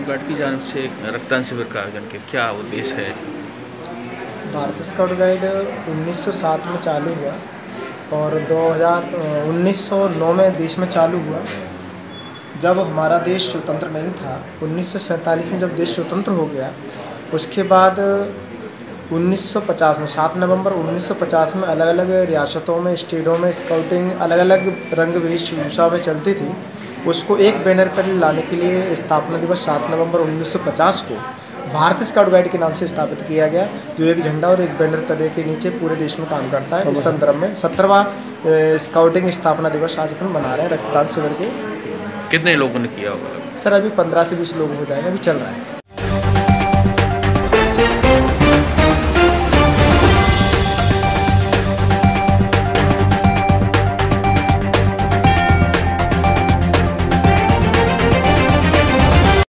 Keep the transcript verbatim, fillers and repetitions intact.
Scout guide की जानिब से रक्तदान शिविर का आयोजन किया, क्या उद्देश्य है? भारतीय स्काउट गाइड उन्नीस सौ सात में चालू हुआ और दो हज़ार उन्नीस सौ नौ में देश में चालू हुआ। जब हमारा देश स्वतंत्र नहीं था, उन्नीस सौ सैंतालीस में जब देश स्वतंत्र हो गया, उसके बाद उन्नीस सौ पचास में सात नवंबर उन्नीस सौ पचास में अलग अलग रियासतों में, स्टेटों में स्काउटिंग अलग अलग रंग वेशभूषा में चलती थी। उसको एक बैनर पर लाने के लिए स्थापना दिवस सात नवंबर उन्नीस सौ पचास को भारतीय स्काउट गाइड के नाम से स्थापित किया गया, जो एक झंडा और एक बैनर तले के नीचे पूरे देश में काम करता है। इस संदर्भ में सत्रहवां स्काउटिंग स्थापना दिवस आज अपन मना रहे हैं रक्तदान शिविर के। कितने लोगों ने किया होगा? सर अभी पंद्रह से बीस लोग हो जाएंगे, अभी चल रहा है।